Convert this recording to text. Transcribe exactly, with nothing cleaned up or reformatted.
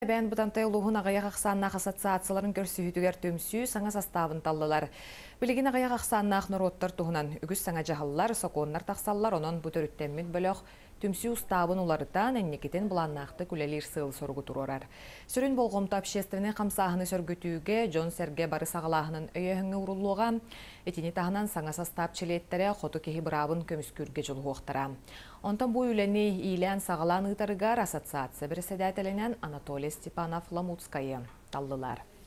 Бән бұтантай ұлығын ағаяқ ақсаннақ ассоциацияларын көрсүйітігер төмсүй саңа составын таллылар. Білігін ағаяқ ақсаннақ нұроттар тұғынан үгіз саңа жағалылар, соқуынлар тақсаллар, онын бұтөріттенмін бөліқ төмсүй ұстабын оларыдан әннекетін бұланнақты күлелер сыл сорғы тұрорар. Сүрін болғымта общественный қамсағыны сөргітуге Джон Серге бары сағалағының өйеғіңі ұрылуға, етіне тағынан саңа состав челеттері қоту кехі бұрабын көміскүрге жылғы оқтара. Онтан бұл үләне илән сағалан ұйтарығар ассоциация бірседәтелінен Анатолий Степанов Ламутскайы таллылар.